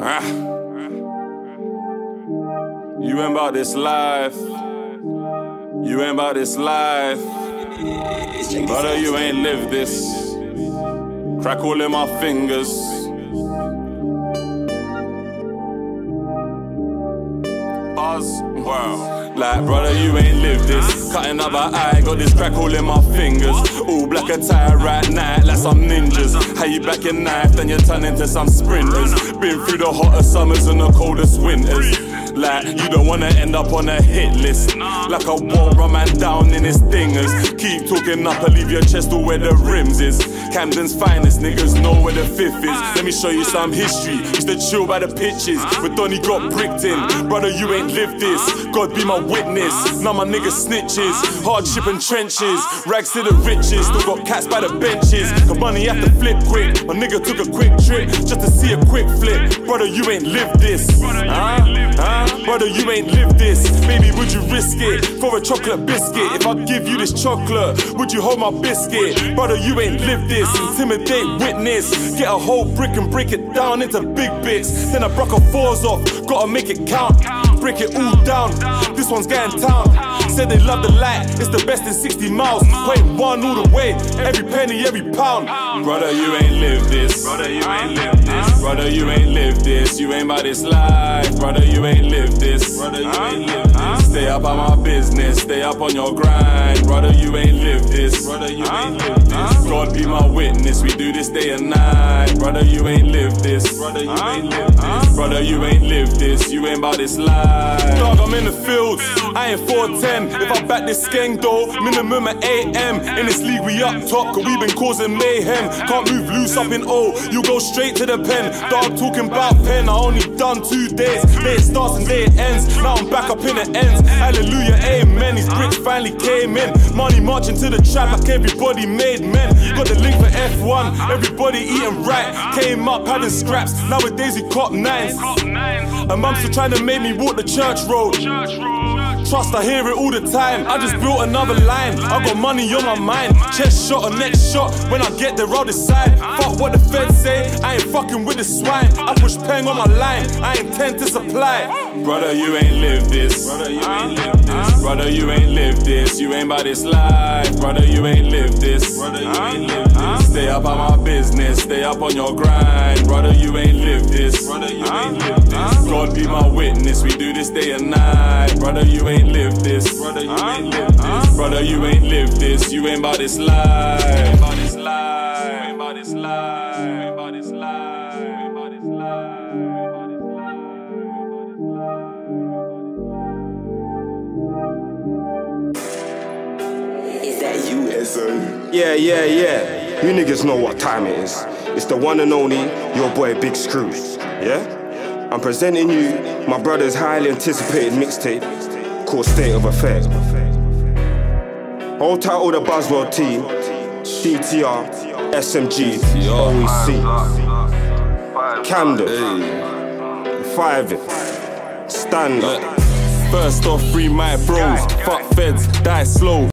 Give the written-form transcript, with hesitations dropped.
You ain't about this life. You ain't about this life. Brother, you ain't lived this. Crack all in my fingers. Buzz, wow. Like, brother, you ain't lived this. Cutting up an eye, got this crack all in my fingers. All black attire right night like some ninjas. How you back your knife, then you turn into some sprinters. Been through the hottest summers and the coldest winters. Like, you don't wanna end up on a hit list. Like I won't run man down in his dingers. Keep talking up and leave your chest all where the rims is. Camden's finest, niggas know where the fifth is. Let me show you some history. Used to chill by the pitches, but Donny got bricked in. Brother, you ain't lived this. God be my witness. Now my niggas snitches. Hardship and trenches. Rags to the riches. Still got cats by the benches. Cause money have to flip quick. My nigga took a quick trip just to see a quick flip. Brother, you ain't lived this. Brother, you ain't lived this. Baby, would you risk it for a chocolate biscuit? If I give you this chocolate, would you hold my biscuit? Brother, you ain't lived this. Intimidate witness. Get a whole brick and break it down into big bits. Then I broke her fours off, gotta make it count. Break it all down, this one's getting town. Said they love the light, it's the best in 60 miles. Point one all the way, every penny, every pound. Brother, you ain't lived this. Brother, you ain't lived this. Brother, you ain't lived this. You ain't about this life. Brother, you ain't lived this. Brother, you ain't lived this. Stay up on my business, stay up on your grind. Brother, you ain't lived this. Brother, you ain't lived this. God be my witness, we do this day and night. Brother, you ain't lived this. Brother, you ain't lived this. Brother, you ain't lived this. You ain't about this life. Dog, I'm in the field, I ain't 410. If I back this skeng though, minimum at 8 AM. In this league we up top, cause we been causing mayhem. Can't move loose up in O, you go straight to the pen. Dog talking about pen, I only done 2 days. Day it starts and day it ends, now I'm back up in the ends. Hallelujah, amen, these bricks finally came in. Money marching to the trap like everybody made men. Got the link for F1, everybody eating right. Came up having scraps, nowadays we cop 9s. And mum still trying to make me walk the church road. Trust, I hear it all the time. I just built another line. I got money on my mind. Chest shot or next shot. When I get there, I'll decide. Fuck what the feds say. I ain't fucking with the swine. I push peng on my line. I intend to supply. Brother, you ain't lived this. Brother, you ain't lived this. Brother, you ain't lived this. You ain't about this life. Brother, you ain't lived this. Brother, you ain't lived this. Stay up on my business. Stay up on your grind. Brother, you ain't lived this. Brother, you ain't lived this. God be my witness. We do this day and night. Brother, you ain't lived this. Brother, you ain't lived this. Brother, you ain't lived this. You ain't about this life. Ain't about this life. Ain't about this life. Ain't about this life. Ain't about this life. Is that you, SO? Yeah. You niggas know what time it is. It's the one and only, your boy Big Screw. Yeah? I'm presenting you my brother's highly anticipated mixtape called State of Affairs. Hold tight all the Buzzworld team, DTR, SMG, OEC, Camden, 5 Stand Up. First off, free my bros. Fuck feds, die slow.